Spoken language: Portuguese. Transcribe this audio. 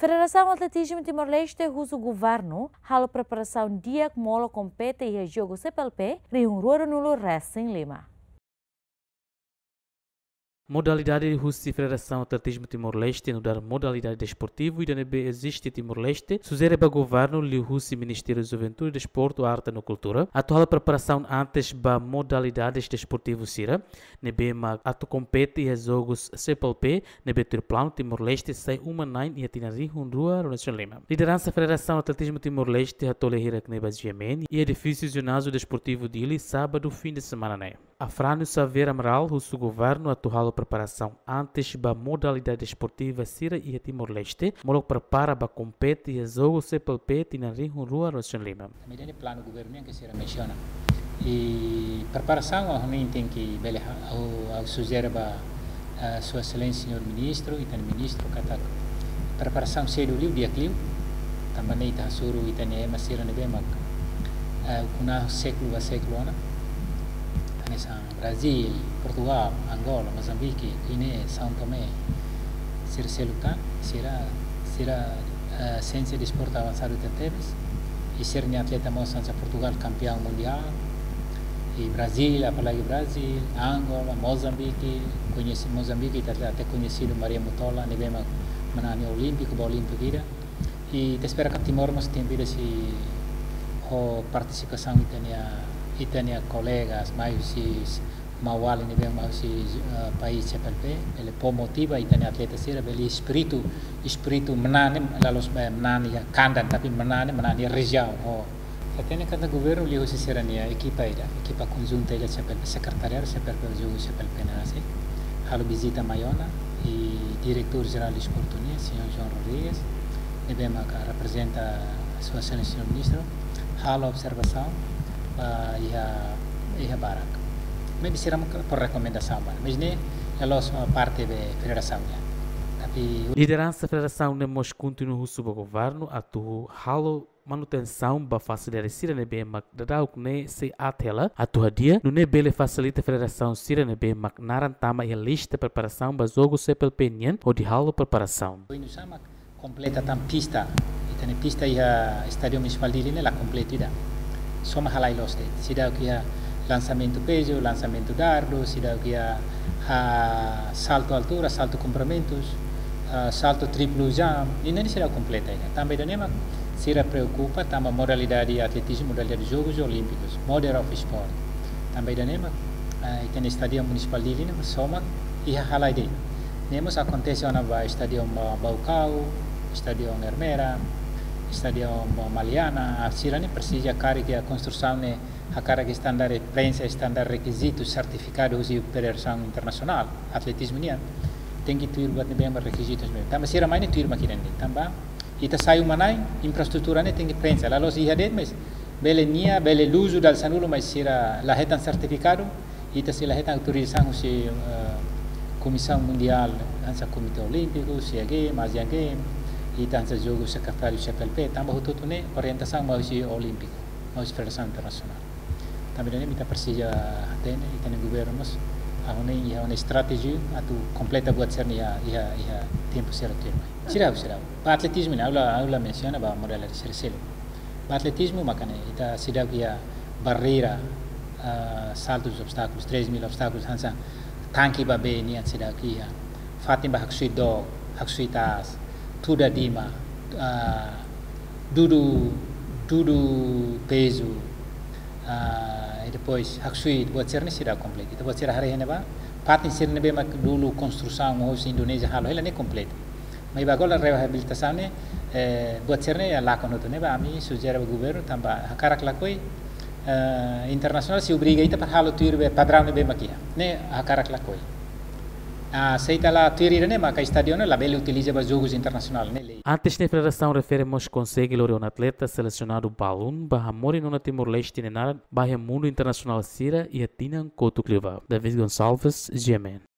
Federação Atletismo Timor-Leste usa o governo a preparação dia que mola compete e jogo CPLP reuniu no Racing Lima. Modalidade de Rússia Federação Atletismo Timor-Leste no dar modalidade desportivo e da NB existe Timor-Leste, sugere para o governo e o Rússia Ministério da Juventude, Desporto, Arte e Cultura. Atual preparação antes para modalidades desportivas Sira, NB mag atu compete e jogos CPLP, NB Triplano Timor-Leste sai uma nine e atinari Rua Racing Lima. Liderança Federação Atletismo Timor-Leste a tolerira que nebas Jemen e edifício ginásio desportivo dele sábado fim de semana né. A Frânio Saveira Amaral, o governo atual preparação antes da modalidade esportiva Sira e Timor-Leste, molo prepara para competir e jogo CPLP Tinari Rua Racing Lima. Também tem plano governo que se menciona e preparação a gente tem que ao sugerir para Sua Excelência Senhor Ministro e também Ministro kata preparação cedo liu dia liu também está suru e também mas Sira nebe mak kuna século a século ana Brasil, Portugal, Angola, Moçambique, Guiné, São Tomé, Lutar, será ciência de esporte avançado de Tebes, e ser atleta moçambique Portugal campeão mundial, e Brasil, apalagi Brasil, Angola, Moçambique, até conhecido Maria Mutola, nebema manani olímpico, e espera que Timor mas tem vida se participação itania colegas mais mawali ni bem mais país CPLP ele po motiva itania atleta sira beli espírito menane lalos menane kandan tapi menane região atene cada governo li hoje serania equipa conjunta ele CPLP secretariado CPLP jogo CPLP nasi halo visita maiona e diretor geral de esporte unia senhor João Rodrigues ni bem representa sua excelência senhor ministro halo observação ia barak. Mas serão por recomendação, mas nem a parte da federação. Liderança da federação nemos continua sob o governo a tu halo manutenção para facilitar sira nebe mak dadau ne se atela a tu dia no nebe le facilita a federação sira nebe mak naran tama a lista preparação para jogo CPLP nian ou de halo preparação. Completa tam pista e tem pista ia estádio municipal de Lina la completida. Soma halai loste. Sida kia lançamento peso, lançamento dardo, sida kia salto altura, salto compramentos, salto triplo jump. Ini sida completa ina. Também danema sira preocupa tamba modalidade atletismo, modalidade jogos olímpicos, model of sport. Também danema tem estádio municipal de Lina, soma e halai de. Nemos acontece na estádio Baucau, estádio Hermera, Estádio Maliana, a Sirani precisa que a construção né a carga estándar de prensa, estándar requisitos, certificados de operação internacional, atletismo nian, tem que ter bem requisitos mesmo. Também Sira mais ter maquinan também. E tá sai uma nai infraestrutura né tem que prensa, lá los ia mas bele nia, bele luso dal sanulo mas Sira la hetan certificado e tá se la hetan autorização se Comissão Mundial, ansa Comitê Olímpico, CG, Asian Games e tantos jogos secretário CPLP também tudo né orientação mais olímpico mais federação internacional também né kita precisa ter e tem governo mas a uma estratégia atu completa buat ser ia tempo certo termo será para atletismo né aula menciona ba modal de ser para atletismo makane ita sida ia barreira saltos obstáculos 3.000 obstáculos hansa tanki ba be ni sida ia Fatima haksuido haksuitas tudo dima tudo peso e depois haksui buat ser ni sudah komplit itu buat ser hari ini ba patin ser nebe mak dulu construção house Indonesia halo ela ne komplit mas bagol rehabilitação ne buat ser ne la kono ne ba ami sugere o governo tamba hakarak lakoi internacional se obriga ita para halo tuir be padrão ne be makia ne hakarak lakoi aceita lá teoria né mas a estádio né lá ele utiliza para jogos internacionais né. Antes da federação referimos consegue um atleta selecionado balun para morir no Timor-Leste nenar para mundo internacional Sira e Atinan Couto Cliva. David Gonçalves, GMN.